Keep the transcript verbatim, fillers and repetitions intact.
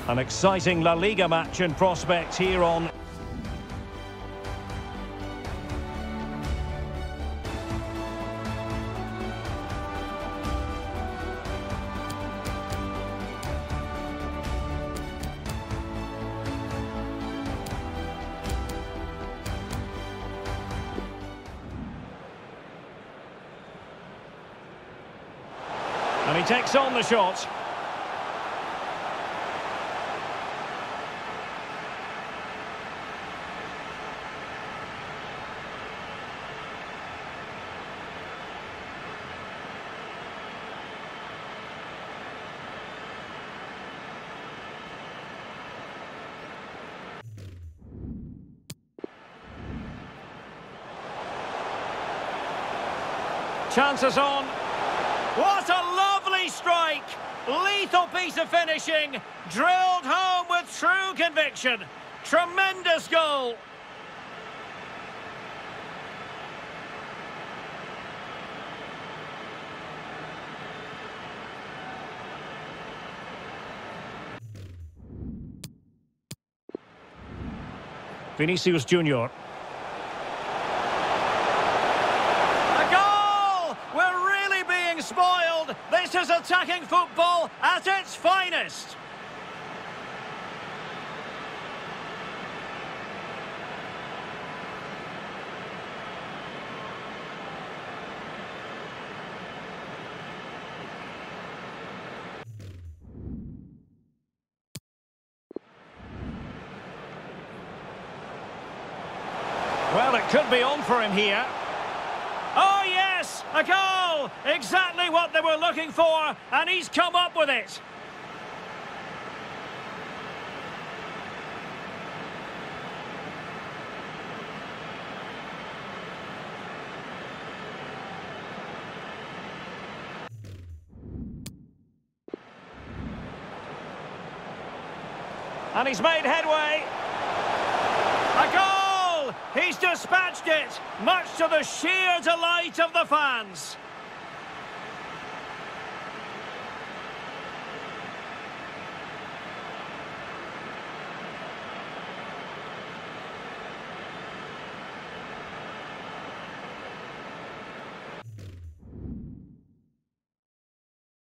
An exciting La Liga match in prospect here on... And he takes on the shot. Chances on. What a lovely strike! Lethal piece of finishing, drilled home with true conviction. Tremendous goal. Vinicius Junior Spoiled. This is attacking football at its finest. Well, it could be on for him here. Oh, yes, a goal! Exactly what they were looking for, and he's come up with it. And he's made headway. A goal! He's dispatched it, much to the sheer delight of the fans.